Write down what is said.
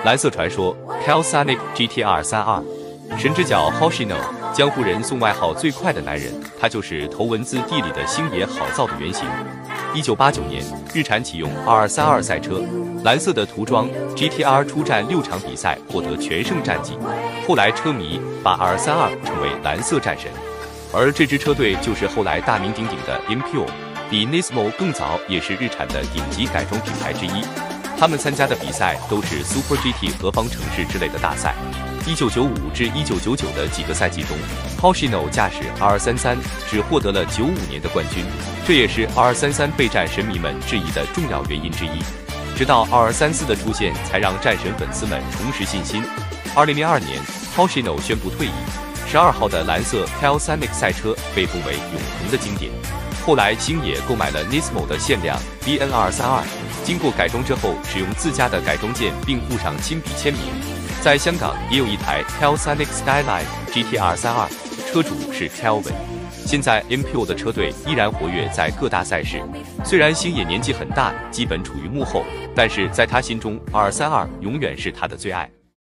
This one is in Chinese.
蓝色传说 Kawasaki GTR 32，神之脚 Hoshino， 江湖人送外号最快的男人，他就是头文字 D 里的星野好造的原型。1989年，日产启用2232赛车，蓝色的涂装 GTR 出战6场比赛，获得全胜战绩。后来车迷把2232称为蓝色战神，而这支车队就是后来大名鼎鼎的 Nippon， 比 Nippon 更早，也是日产的顶级改装品牌之一。他们参加的比赛都是 Super GT 何方程式之类的大赛。1995至1999的几个赛季中 ，Hoshino 驾驶2233只获得了95年的冠军，这也是2233被战神迷们质疑的重要原因之一。直到2234的出现，才让战神粉丝们重拾信心。2002年 ，Hoshino 宣布退役。12号的蓝色 Kawasaki 赛车被封为永恒的经典。后来，星野购买了 Nippon 的限量 BN232， 经过改装之后，使用自家的改装件，并附上亲笔签名。在香港也有一台 Kawasaki Skyline GTR 32，车主是 Kelvin。现在 Nippon 的车队依然活跃在各大赛事。虽然星野年纪很大，基本处于幕后，但是在他心中，232永远是他的最爱。